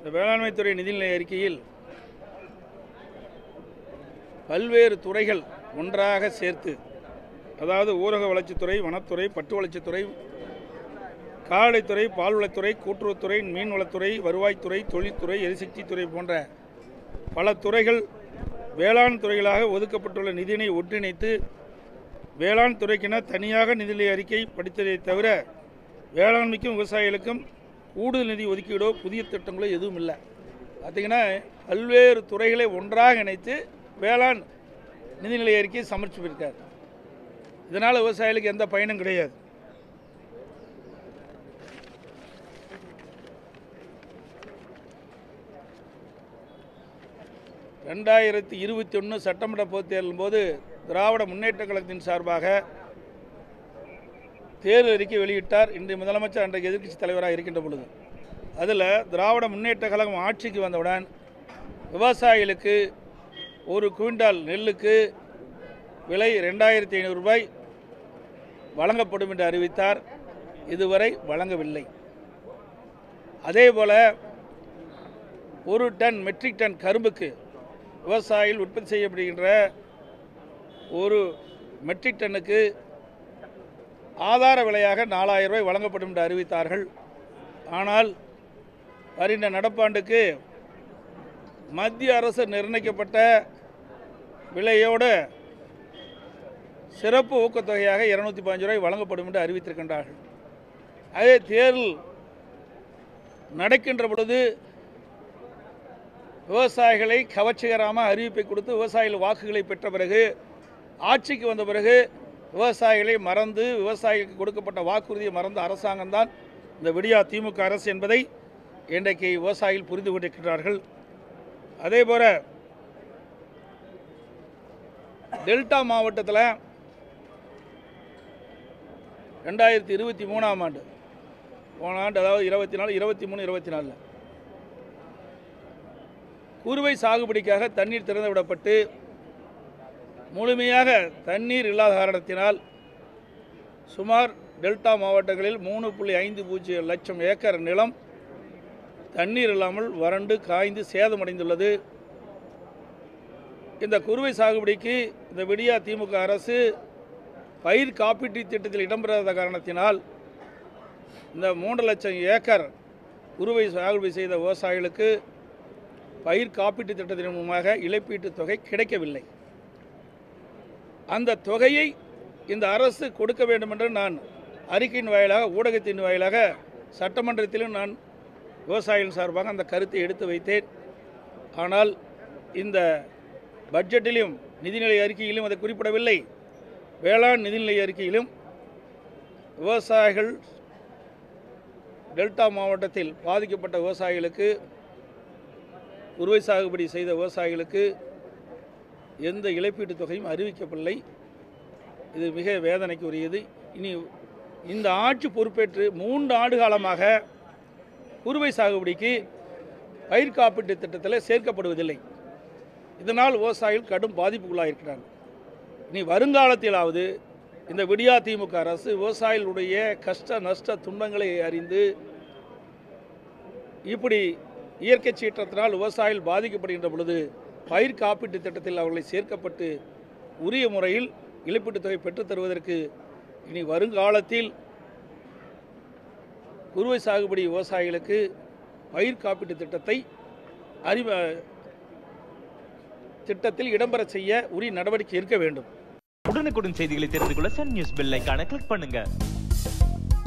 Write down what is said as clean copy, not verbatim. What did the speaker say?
வேளாண்மைத்துறை நிதிநிலை அறிக்கையில் பல்வேறு துறைகள் ஒன்றாக சேர்த்து, அதாவது ஊரக வளர்ச்சித்துறை, வனத்துறை, பட்டு வளர்ச்சித்துறை, கால்நடைத்துறை, பால்வளத்துறை, கூட்டுறவுத்துறை, மீன்வளத்துறை, வருவாய்த்துறை, தொழில்துறை, எரிசக்தித்துறை போன்ற பல துறைகள் வேளாண் துறைகளாக ஒதுக்கப்பட்டுள்ள நிதியினை ஒன்றிணைத்து வேளாண் துறைக்கென தனியாக நிதிநிலை அறிக்கை படித்ததை தவிர வேளாண்மைக்கும் விவசாயிகளுக்கும் கூடுதல் நிதி ஒதுக்கீடோ புதிய திட்டங்களோ எதுவும் இல்லை. பார்த்திங்கன்னா பல்வேறு துறைகளை ஒன்றாக இணைத்து வேளாண் நிதிநிலை அறிக்கை சமர்ப்பித்திருக்கார். இதனால் விவசாயிகளுக்கு எந்த பயனும் கிடையாது. ரெண்டாயிரத்தி 21 சட்டமன்ற பொதுத் தேர்தலின் போது திராவிட முன்னேற்ற கழகத்தின் சார்பாக தேர்தல் அறிக்கை வெளியிட்டார் இன்றைய முதலமைச்சர், அன்றைய எதிர்க்கட்சி தலைவராக இருக்கின்ற பொழுது. அதில் திராவிட முன்னேற்ற கழகம் ஆட்சிக்கு வந்தவுடன் விவசாயிகளுக்கு ஒரு குவிண்டால் நெல்லுக்கு விலை 2500 ரூபாய் வழங்கப்படும் என்று அறிவித்தார். இதுவரை வழங்கவில்லை. அதேபோல் ஒரு டன் மெட்ரிக் டன் கரும்புக்கு விவசாயிகள் உற்பத்தி செய்யப்படுகின்ற ஒரு மெட்ரிக் டன்னுக்கு ஆதார விலையாக 4000 ரூபாய் வழங்கப்படும் என்று அறிவித்தார்கள். ஆனால் வருகின்ற நடப்பாண்டுக்கு மத்திய அரசு நிர்ணயிக்கப்பட்ட விலையோடு சிறப்பு ஊக்கத்தொகையாக 215 ரூபாய் வழங்கப்படும் என்று அறிவித்திருக்கின்றார்கள். அதே தேர்தல் நடக்கின்ற பொழுது விவசாயிகளை கவர்ச்சிகரமாக அறிவிப்பை கொடுத்து விவசாயிகள் வாக்குகளை பெற்ற பிறகு ஆட்சிக்கு வந்த பிறகு விவசாயிகளை மறந்து, விவசாயிகளுக்கு கொடுக்கப்பட்ட வாக்குறுதியை மறந்த அரசாங்கம்தான் இந்த விடியா திமுக அரசு என்பதை இன்றைக்கு விவசாயிகள் புரிந்து கொண்டிருக்கிறார்கள். அதேபோல் டெல்டா மாவட்டத்தில் 2023ஆம் ஆண்டு, போன ஆண்டு, அதாவது 24, 23, 24 குறுவை சாகுபடிக்காக தண்ணீர் திறந்து விடப்பட்டு முழுமையாக தண்ணீர் இல்லாத காரணத்தினால் சுமார் டெல்டா மாவட்டங்களில் 3.50 லட்சம் ஏக்கர் நிலம் தண்ணீர் இல்லாமல் வறண்டு காய்ந்து சேதமடைந்துள்ளது. இந்த குறுவை சாகுபடிக்கு இந்த விடியா திமுக அரசு பயிர் காப்பீட்டு திட்டத்தில் இடம்பெறாத காரணத்தினால் இந்த 3 லட்சம் ஏக்கர் குறுவை சாகுபடி செய்த விவசாயிகளுக்கு பயிர் காப்பீட்டு திட்டத்தின் மூலமாக இழப்பீட்டு தொகை கிடைக்கவில்லை. அந்த தொகையை இந்த அரசு கொடுக்க வேண்டும் என்று நான் அறிக்கையின் வாயிலாக, ஊடகத்தின் வாயிலாக சட்டமன்றத்திலும் நான் விவசாயிகள் சார்பாக அந்த கருத்தை எடுத்து வைத்தேன். ஆனால் இந்த பட்ஜெட்டிலும் நிதிநிலை அறிக்கையிலும் அதை குறிப்பிடவில்லை. வேளாண் நிதிநிலை அறிக்கையிலும் விவசாயிகள், டெல்டா மாவட்டத்தில் பாதிக்கப்பட்ட விவசாயிகளுக்கு, குறுவை சாகுபடி செய்த விவசாயிகளுக்கு எந்த இழப்பீட்டுத் தொகையும் அறிவிக்கப்படவில்லை. இது மிக வேதனைக்கு உரியது. இனி இந்த ஆட்சி பொறுப்பேற்று 3 ஆண்டு காலமாக குறுவை சாகுபடிக்கு பயிர் காப்பீட்டு திட்டத்தில் சேர்க்கப்படுவதில்லை. இதனால் விவசாயிகள் கடும் பாதிப்புக்குள்ளாயிருக்கிறார்கள். இனி வருங்காலத்திலாவது இந்த விடியா திமுக அரசு விவசாயிகளுடைய கஷ்ட நஷ்ட துன்பங்களை அறிந்து, இப்படி இயற்கை சீற்றத்தினால் விவசாயிகள் பாதிக்கப்படுகின்ற பொழுது பயிர் காப்பீட்டு திட்டத்தில் அவர்களை சேர்க்கப்பட்டு உரிய முறையில் இழப்பீட்டுத் தொகை பெற்றுத் தருவதற்கு இனி வருங்காலத்தில் குறுவை சாகுபடி விவசாயிகளுக்கு பயிர் காப்பீட்டு திட்டத்தை திட்டத்தில் இடம்பெற செய்ய உரிய நடவடிக்கை எடுக்க வேண்டும். உடனுக்குடன் செய்திகளை தெரிந்து கொள்ள சன் நியூஸ் பெல் ஐகானை கிளிக் பண்ணுங்க.